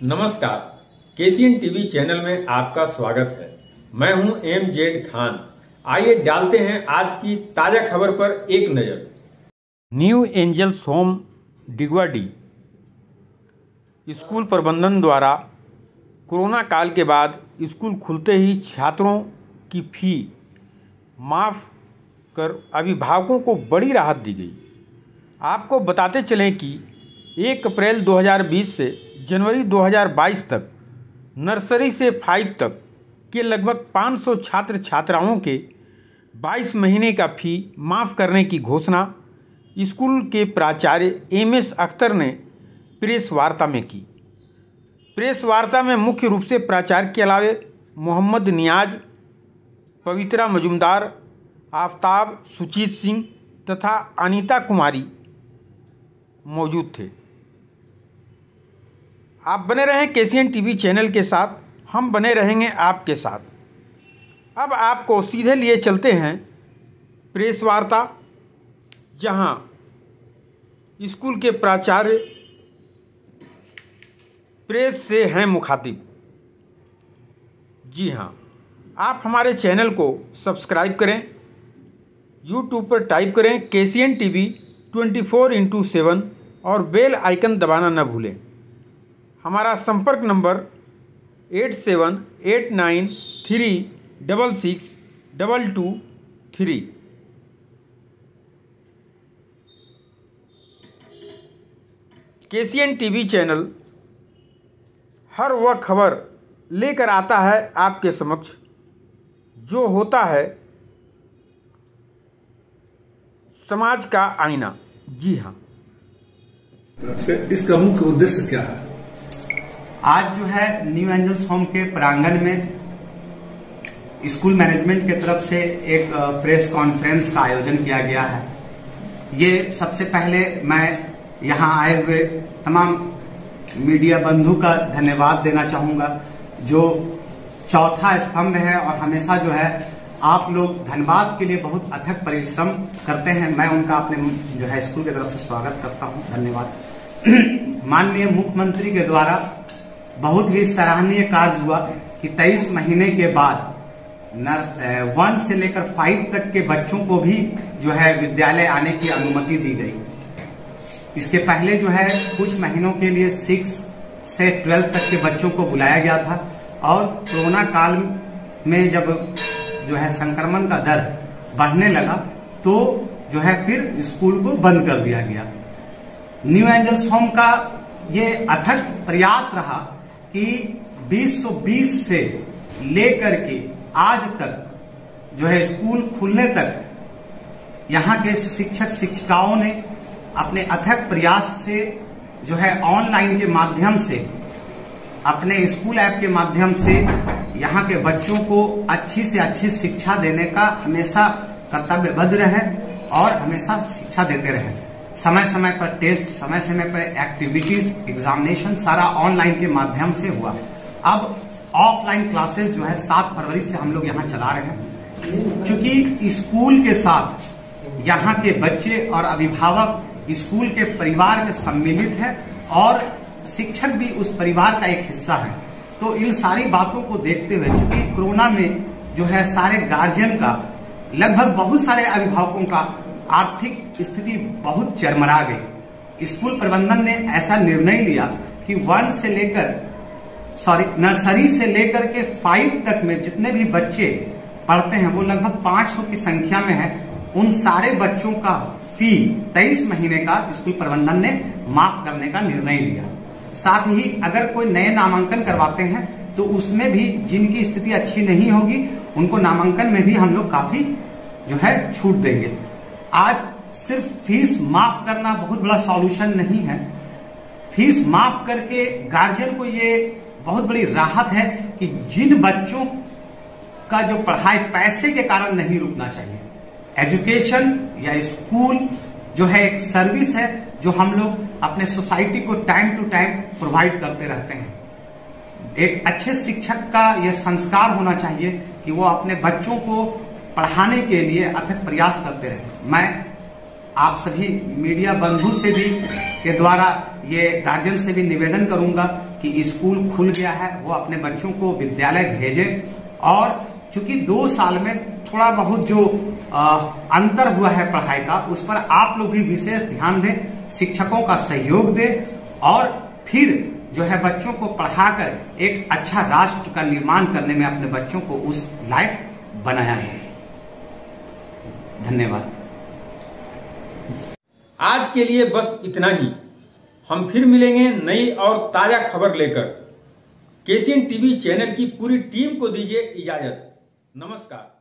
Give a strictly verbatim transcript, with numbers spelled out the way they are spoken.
नमस्कार, KCN TV channel में आपका स्वागत है। मैं हूं एम जेड खान। आइए डालते हैं आज की ताजा खबर पर एक नजर। New angels home Digwadi school प्रबंधन द्वारा कोरोना काल के बाद स्कूल खुलते ही छात्रों की फी माफ कर अभिभावकों को बड़ी राहत दी गई। आपको बताते चलें कि एक अप्रैल दो हज़ार बीस से जनवरी दो हज़ार बाईस तक नर्सरी से फाइव तक के लगभग पाँच सौ छात्र छात्राओं के बाईस महीने का फ़ी माफ़ करने की घोषणा स्कूल के प्राचार्य एम एस अख्तर ने प्रेस वार्ता में की। प्रेस वार्ता में मुख्य रूप से प्राचार्य के अलावे मोहम्मद नियाज, पवित्रा मजुमदार, आफ्ताब, सुजीत सिंह तथा अनीता कुमारी मौजूद थे। आप बने रहें केसीएन टीवी चैनल के साथ, हम बने रहेंगे आपके साथ। अब आपको सीधे लिए चलते हैं प्रेस वार्ता, जहां स्कूल के प्राचार्य प्रेस से हैं मुखातिब। जी हां, आप हमारे चैनल को सब्सक्राइब करें, यूट्यूब पर टाइप करें KCN TV twenty four into seven और बेल आइकन दबाना न भूलें। हमारा संपर्क number eight seven eight nine three double six double two three. KCN TV channel हर वह खबर लेकर आता है आपके समक्ष जो होता है समाज का आईना। जी हाँ, इसका मुख्य उद्देश्य क्या है? आज जो है न्यू एंजल्स होम के प्रांगण में स्कूल मैनेजमेंट की तरफ से एक प्रेस कॉन्फ्रेंस का आयोजन किया गया है। ये सबसे पहले मैं यहाँ आए हुए तमाम मीडिया बंधु का धन्यवाद देना चाहूंगा, जो चौथा स्तंभ है और हमेशा जो है आप लोग धन्यवाद के लिए बहुत अथक परिश्रम करते हैं। मैं उनका अपने जो है स्कूल की तरफ से स्वागत करता हूं। धन्यवाद। माननीय मुख्यमंत्री के द्वारा बहुत ही सराहनीय कार्य हुआ कि तेईस महीने के बाद वन से लेकर फाइव तक के बच्चों को भी जो है विद्यालय आने की अनुमति दी गई। इसके पहले जो है कुछ महीनों के लिए सिक्स से ट्वेल्व तक के बच्चों को बुलाया गया था और कोरोना काल में जब जो है संक्रमण का दर बढ़ने लगा तो जो है फिर स्कूल को बंद कर दिया गया। न्यू एंजल्स होम का ये अथक प्रयास रहा कि बीस सौ बीस से लेकर के आज तक जो है स्कूल खुलने तक यहाँ के शिक्षक शिक्षिकाओं ने अपने अथक प्रयास से जो है ऑनलाइन के माध्यम से, अपने स्कूल ऐप के माध्यम से यहाँ के बच्चों को अच्छी से अच्छी शिक्षा देने का हमेशा कर्तव्यबद्ध रहे और हमेशा शिक्षा देते रहे। समय समय पर टेस्ट, समय समय पर एक्टिविटीज, एग्जामिनेशन सारा ऑनलाइन के माध्यम से हुआ। अब ऑफलाइन क्लासेस जो है सात फरवरी से हम लोग यहाँ चला रहे हैं। चूंकि स्कूल के साथ यहाँ के बच्चे और अभिभावक स्कूल के परिवार में सम्मिलित है और शिक्षक भी उस परिवार का एक हिस्सा है, तो इन सारी बातों को देखते हुए चूंकि कोरोना में जो है सारे गार्जियन का, लगभग बहुत सारे अभिभावकों का आर्थिक स्थिति बहुत चरमरा गई, स्कूल प्रबंधन ने ऐसा निर्णय लिया कि वन से लेकर सॉरी नर्सरी से लेकर के फाइव तक में जितने भी बच्चे पढ़ते हैं वो लगभग पाँच सौ की संख्या में है। उन सारे बच्चों का फी तेईस महीने का स्कूल प्रबंधन ने माफ करने का निर्णय लिया। साथ ही अगर कोई नए नामांकन करवाते हैं तो उसमें भी जिनकी स्थिति अच्छी नहीं होगी उनको नामांकन में भी हम लोग काफी जो है छूट देंगे। आज सिर्फ फीस माफ करना बहुत बड़ा सॉल्यूशन नहीं है। फीस माफ करके गार्जियन को ये बहुत बड़ी राहत है कि जिन बच्चों का जो पढ़ाई पैसे के कारण नहीं रुकना चाहिए, एजुकेशन या स्कूल जो है एक सर्विस है जो हम लोग अपने सोसाइटी को टाइम टू टाइम प्रोवाइड करते रहते हैं। एक अच्छे शिक्षक का यह संस्कार होना चाहिए कि वो अपने बच्चों को पढ़ाने के लिए अथक प्रयास करते रहे। मैं आप सभी मीडिया बंधु से भी के द्वारा ये गार्जियन से भी निवेदन करूंगा कि स्कूल खुल गया है, वो अपने बच्चों को विद्यालय भेजें। और चूंकि दो साल में थोड़ा बहुत जो आ, अंतर हुआ है पढ़ाई का, उस पर आप लोग भी विशेष ध्यान दें, शिक्षकों का सहयोग दें और फिर जो है बच्चों को पढ़ाकर एक अच्छा राष्ट्र का निर्माण करने में अपने बच्चों को उस लायक बनाया है। धन्यवाद। आज के लिए बस इतना ही। हम फिर मिलेंगे नई और ताजा खबर लेकर। केसीएन टीवी चैनल की पूरी टीम को दीजिए इजाजत। नमस्कार।